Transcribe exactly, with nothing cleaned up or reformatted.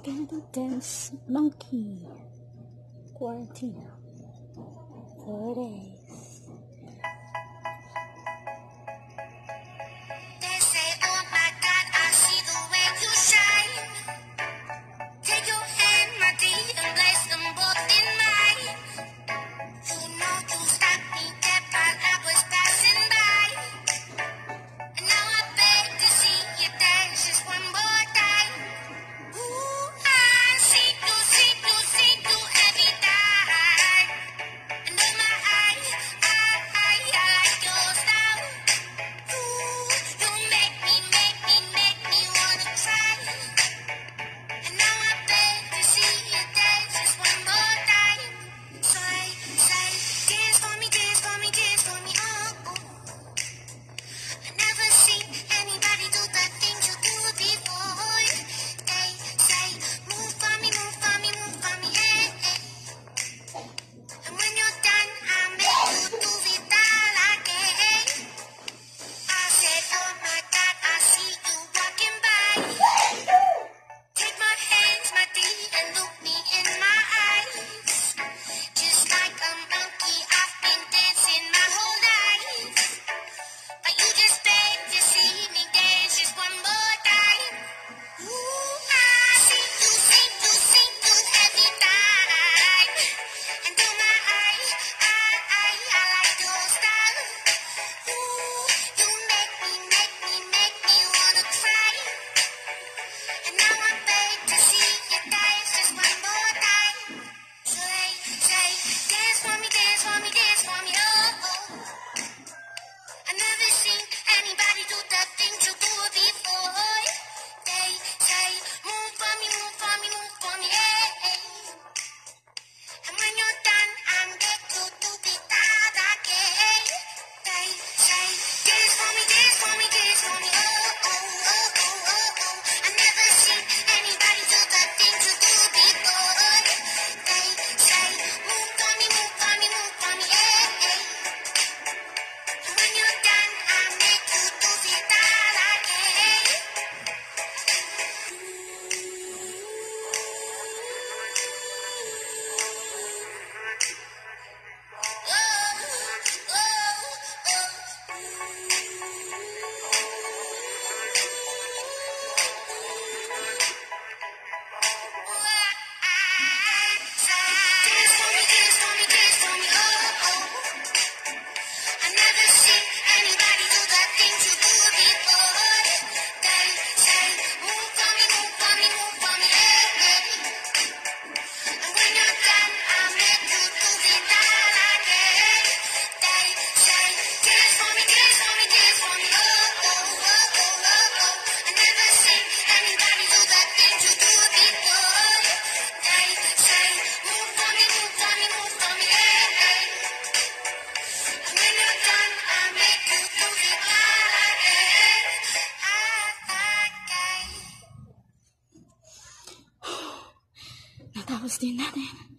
Gonna do dance monkey quarantine four days. They say, oh my God, I see the way you shine. Take your hand, my dear, and place them both in mine. You know you stopped me dead while I was passing by. And now I beg to see you dance just one more time. Ooh, I see you, see you, see you every time. And oh my, I, I, I, I like your style. Ooh, you make me, make me, make me wanna cry. And now I beg to see you dance just one more time. So I say, dance for me, dance for me, dance for me, oh, oh. I never seen anybody do the things you do before. They say, move for me, move for me, move for me, eh, eh. And when you're done, I'll make you do it all again. I said, oh my God, I see you walking by. Take my hands, my dear, and look me in my eyes. Just like a monkey, I've been dancing my whole life. But you just beg to see me dance just one more time. Ooh, I see you, see you, see you every time. And oh my, I, I, I, I like your style. Ooh, you make me, make me, make me wanna cry. And now I beg to see you dance just one more time. So they say, dance for me, dance for me, dance for me, oh, oh. I never seen anybody do the things you do before. They say, move for me, move for me, move for me, eh, eh. And when you're done, I'm get to do it all again. They say, dance for me, dance for me, dance for me, oh, oh, oh, oh, oh, oh. I never seen anybody do the things you do before. They say, move for me, move for me, move for me, eh, eh. And when you're done, I'll make you do it all again. Oh, dance for me, dance for me, dance for me, oh, oh. I never seen anybody do the things you do before. They say, move for me, move for me, move for me, eh, eh. And when you're done, I'll make you do it all again. They say, dance for me, dance for me, dance for me, oh, oh, oh, oh, oh, oh. I never seen anybody do the things you do before. They say, move for me, move for me, move for me, eh, eh. And when you're done, I'll make you do it all again. Again. Natapos din natin.